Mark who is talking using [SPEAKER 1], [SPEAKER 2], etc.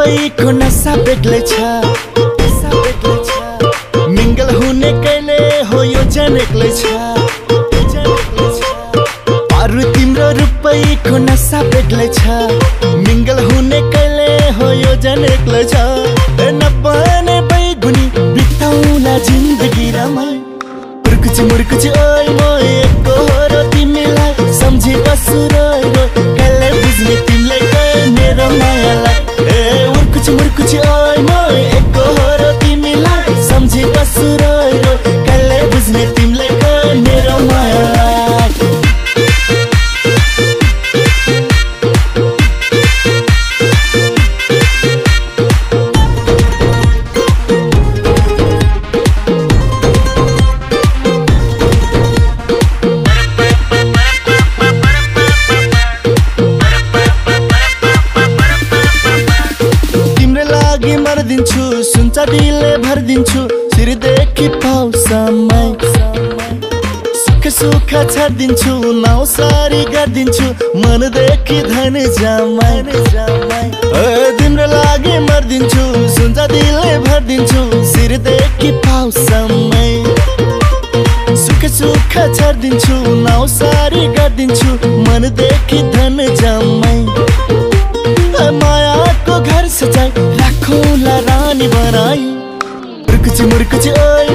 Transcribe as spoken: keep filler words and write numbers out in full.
[SPEAKER 1] रुपैयाँको नसा बेग्लै छ, नसा बेग्लै छ। मिंगल हुने कहिले हो यो जन एक्लै छ, जन एक्लै छ। अरु तिम्रो रुपैयाँको नसा बेग्लै छ, मिंगल हुने कहिले हो यो जन एक्लै छ। नपाने बैगुनी बिताउला जिन्दगी रमाई, मुर्कुची मुर्कुची ओइ मोइ एको हो र तिमीलाई सम्झी बस्छु रोइ रोइ। कहिले बुझ्ने तिमीलाई गए मेरो मायालाई, ए मुर्कुची मुर्कुची ओइ मोइ एको हो र तिमीलाई सम्झी बस्छु रोइ रोइ। कहिले बुझ्ने तिमीलाई गए मेरो मायालाई। मर्दिन्छु सुन्छ दिलले भरिदिन्छु, शिरदेखि पाउसम्मै सुख सुख छाडिदिन्छु, नाउ सारी गरिदिन्छु, मनदेखि धन जमाइ जमाइ। तिम्रो लागि मर्दिन्छु सुन्छ दिलले भरिदिन्छु, शिरदेखि पाउसम्मै सुख सुख छाडिदिन्छु, नाउ सारी गरिदिन्छु, मनदेखि धन जमाइ। मायाको घर सजाई राखौला रानी बनाई, मुर्कुची मुर्कुची ओइ